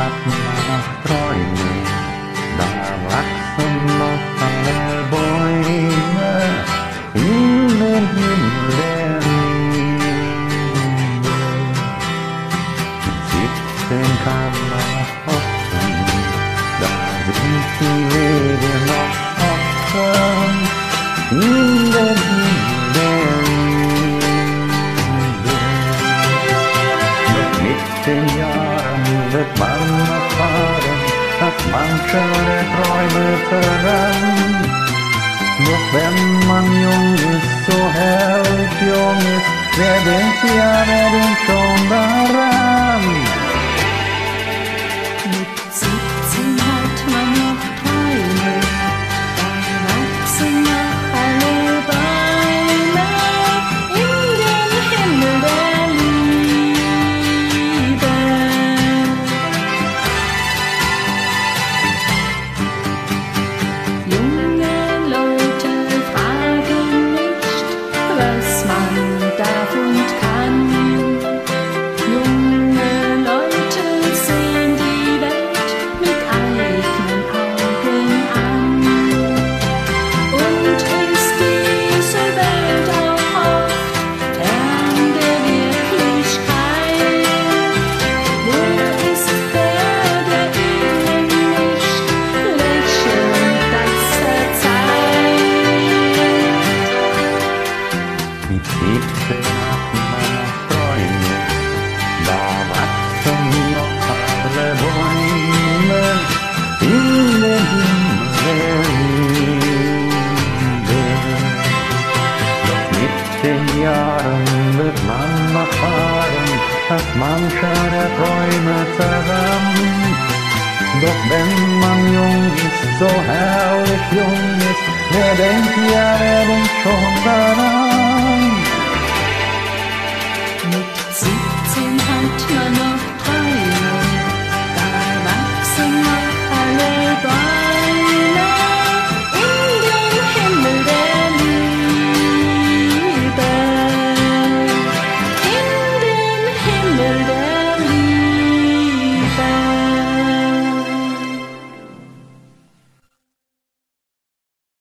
hat meiner Träume, da wachsen noch alle Bäume in den Himmel der Liebe. Mit 17 kann man hoffen, da sind die Wege noch offen in den Himmel der Liebe. Doch mit den Jahren wird man erfahren, dass manche der Träume verrannt. Doch wenn man jung ist, so herrlich jung ist, wer denkt schon daran? Mit 17 hat man noch Träume, da wachsen noch alle Bäume in den Himmel der Liebe. Junge Leute fragen nicht, was man darf und kann. Junge Leute sehen die Welt mit eigenen Augen an. Und ist diese Welt auch oft fern der Wirklichkeit? Wo ist der ihnen nicht lächelnd das verzeiht? Mit 17 hat man noch Träume, da wachsen noch alle Bäume in den Himmel der Liebe. Doch mit den Jahren wird man erfahren, dass mancher der Träume verrannt. Doch wenn man jung ist, so herrlich jung ist, wer denkt schon daran? Mit 17 hat man